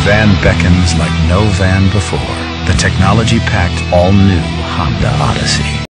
van beckons like no van before. The technology-packed, all-new Honda Odyssey.